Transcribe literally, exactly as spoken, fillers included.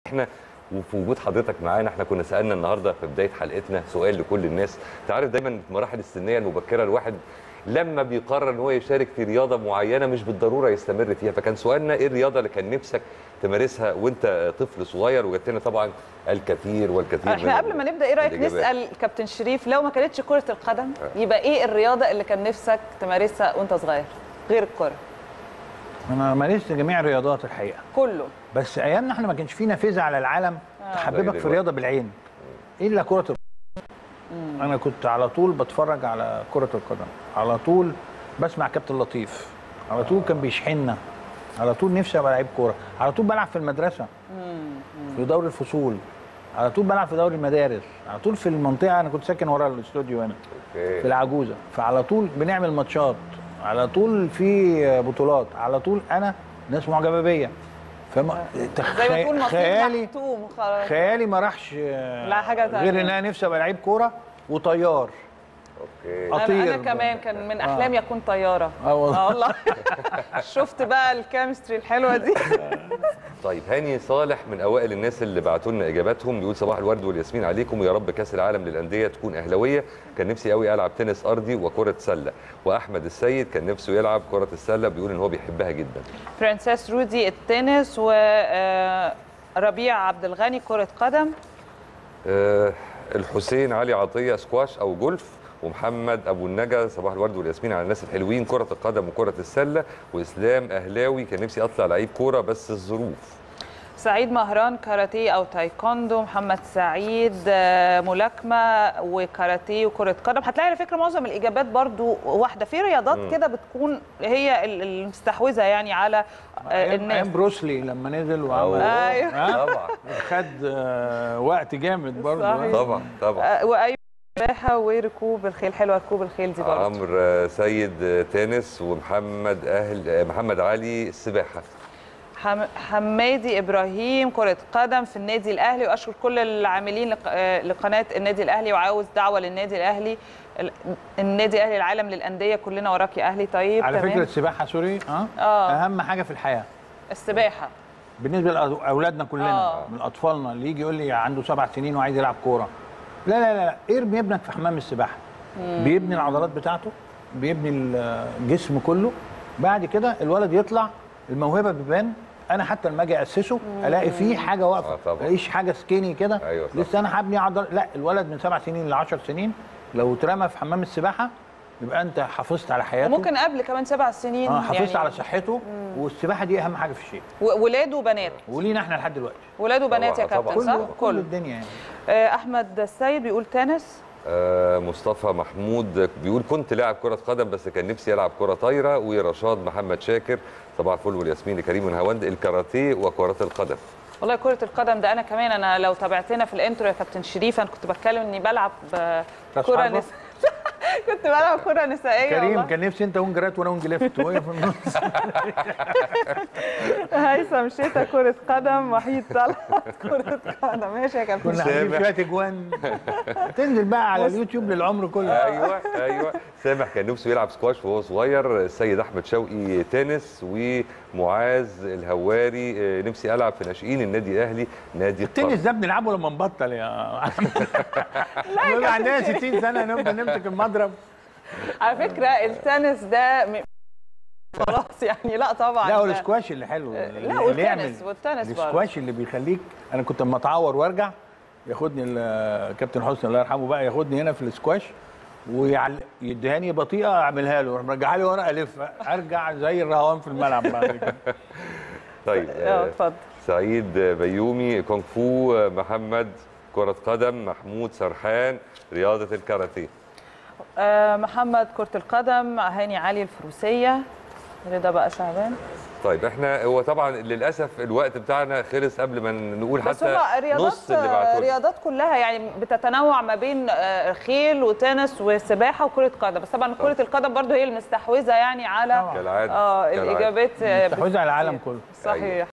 احنا وفي وجود حضرتك معانا، احنا كنا سالنا النهارده في بدايه حلقتنا سؤال لكل الناس. انت عارف دايما في المراحل السنيه المبكره الواحد لما بيقرر ان هو يشارك في رياضه معينه مش بالضروره يستمر فيها، فكان سؤالنا ايه الرياضه اللي كان نفسك تمارسها وانت طفل صغير؟ وجدت لنا طبعا الكثير والكثير. احنا قبل ما نبدا ايه رايك نسال كابتن شريف، لو ما كانتش كره القدم يبقى ايه الرياضه اللي كان نفسك تمارسها وانت صغير غير الكره؟ انا مارست جميع الرياضات الحقيقه كله، بس ايامنا احنا ما كانش في نافذه على العالم آه. تحببك في الرياضه بالعين الا كره القدم. انا كنت على طول بتفرج على كره القدم، على طول بسمع كابتن لطيف، على طول كان بيشحننا، على طول نفسي ابقى لعيب كوره، على طول بلعب في المدرسه في دوري الفصول، على طول بلعب في دوري المدارس، على طول في المنطقه. انا كنت ساكن ورا الاستوديو هنا في العجوزه، فعلى طول بنعمل ماتشات، على طول في بطولات، على طول انا ناس معجبه بيا. فما تخيلي خيالي خيالي ما راحش غير ان انا نفسي ابقى لعيب كوره وطيار. اوكي. اطير. انا, أنا كمان كان من احلامي اكون طياره. اه والله. اه والله. شفت بقى الكيمستري الحلوه دي. طيب هاني صالح من اوائل الناس اللي بعتوا لنا اجاباتهم، بيقول صباح الورد والياسمين عليكم، ويا رب كاس العالم للانديه تكون اهلاويه. كان نفسي قوي العب تنس ارضي وكره سله. واحمد السيد كان نفسه يلعب كره السله، بيقول ان هو بيحبها جدا. فرانسيس رودي التنس، وربيع عبد الغني كره قدم. أه الحسين علي عطيه سكواش او جولف. ومحمد ابو النجا صباح الورد والياسمين على الناس الحلوين، كره القدم وكره السله. واسلام اهلاوي كان نفسي اطلع لعيب كوره بس الظروف. سعيد مهران كاراتيه او تايكوندو. محمد سعيد ملاكمه وكاراتيه وكره قدم. هتلاقي على فكره معظم الاجابات برضو واحده في رياضات كده بتكون هي المستحوذه يعني على الناس. ايام بروسلي لما نزل وعمل ايوه طبعا خد وقت جامد برضو. طبعا طبعا. وايوه سباحه وركوب الخيل. حلوه ركوب الخيل دي برضه. عمرو سيد تنس. ومحمد اهل محمد علي السباحه. حم... حمادي ابراهيم كره قدم في النادي الاهلي. واشكر كل العاملين لق... لقناه النادي الاهلي، وعاوز دعوه للنادي الاهلي. النادي الاهلي العالم للانديه، كلنا وراك يا اهلي. طيب على تمام. فكره السباحه سوري اه, آه. اهم حاجه في الحياه السباحه بالنسبه لاولادنا كلنا. آه. من اطفالنا اللي يجي يقول لي عنده سبع سنين وعايز يلعب كوره، لا لا لا لا، ارمي ابنك في حمام السباحه. مم. بيبني العضلات بتاعته، بيبني الجسم كله. بعد كده الولد يطلع الموهبه بتبان. انا حتى لما اجي اسسه الاقي فيه حاجه واقفه، ما آه الاقيش حاجه سكيني كده. أيوة لسه انا هبني عضل. لا، الولد من سبع سنين ل عشر سنين لو اترمى في حمام السباحه يبقى انت حافظت على حياته. وممكن قبل كمان سبع سنين اه حافظت يعني على صحته. مم. والسباحه دي اهم حاجه في الشيء. ولاد وبنات. ولينا احنا لحد دلوقتي ولاد وبنات يا كابتن، صح؟ كل, كل الدنيا يعني. آه احمد السيد بيقول تنس. آه مصطفى محمود بيقول كنت لاعب كره قدم بس كان نفسي العب كره طايره. ورشاد محمد شاكر صباح الفل والياسمين لكريم ونهاوند الكاراتيه وكره القدم. والله كره القدم ده انا كمان، انا لو تابعتنا في الانترو يا كابتن شريف انا كنت بتكلم اني بلعب كره نس... كنت بلعب كره نسائيه. كريم والله. كان نفسي انت وينج رات وانا وينج ليفت واقف في النص. هيثم شتا كره قدم. وحيد طلعت كره قدم. ماشي يا كابتن. كنا هنجيب شويه اجوان تنزل بقى على اليوتيوب للعمر كله. ايوه ايوه. سامح كان نفسه يلعب سكواش وهو صغير. السيد احمد شوقي تنس. ومعاذ الهواري نفسي العب في ناشئين النادي الاهلي نادي التنس ده بنلعبه لما نبطل يا لا عندنا ستين سنه نبدا نمسك المضرب. على فكره التنس ده م... خلاص يعني. لا طبعا. لا هو السكواش اللي حلو. لا والتنس والتنس السكواش اللي بيخليك. انا كنت اما اتعور وارجع ياخدني الكابتن حسني الله يرحمه بقى، ياخدني هنا في السكواش ويديهاني بطيئه اعملها له، مرجعها لي ورا الف ارجع زي الرهوان في الملعب بعد كده. طيب اتفضل. سعيد بيومي كونغ فو. محمد كره قدم. محمود سرحان رياضه الكاراتيه. أه محمد كره القدم. هاني علي الفروسيه. رضا بقى شعبان. طيب احنا هو طبعا للاسف الوقت بتاعنا خلص قبل ما نقول بس حتى نص اللي بعتوه. رياضات كلها يعني بتتنوع ما بين خيل وتنس وسباحه وكره قدم، بس طبعا كره القدم برضو هي المستحوذه يعني على كالعاده اه الاجابات مستحوذه على العالم كله. صحيح.